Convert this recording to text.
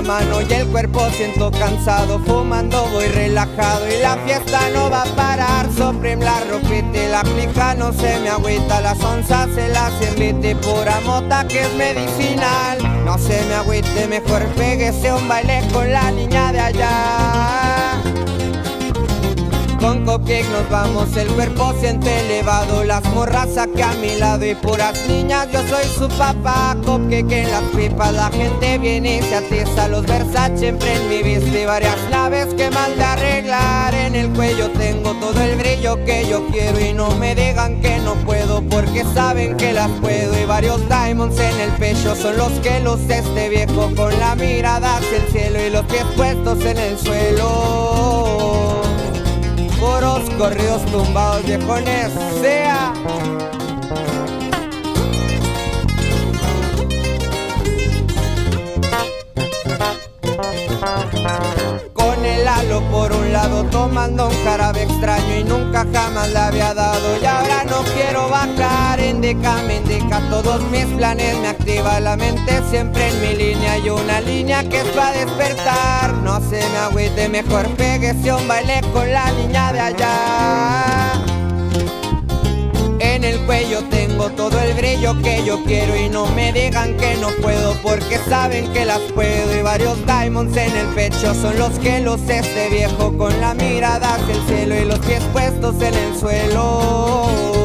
mano y el cuerpo siento cansado. Fumando voy relajado y la fiesta no va a parar. Supreme la ropita y la clica no se me agüita. Las onzas se las invite, pura mota que es medicinal. No se me agüite, mejor péguese un baile con la niña de allá. Con Cupcake nos vamos, el cuerpo siente elevado. Las morras aquí a mi lado y puras niñas, yo soy su papá. Cupcake en las pipas, la gente viene y se atiza. Los Versace siempre en mi vista y varias naves que mal de arreglar. En el cuello tengo todo el brillo que yo quiero y no me digan que no puedo, porque saben que las puedo. Y varios diamonds en el pecho son los que luce este viejo, con la mirada hacia el cielo y los pies puestos en el suelo. Puros corridos tumbados, viejones, sea. Con el halo por un lado, tomando un jarabe extraño y nunca jamás le había dado. Y ahora no quiero bajar, indica, me indica todos mis planes. Me activa la mente siempre en mi línea y una línea que es para despertar. No se me agüite, mejor péguese un baile con la niña de allá. En el cuello tengo todo el brillo que yo quiero y no me digan que no puedo, porque saben que las puedo. Y varios diamonds en el pecho son los que luce este viejo, con la mirada hacia el cielo y los pies puestos en el suelo.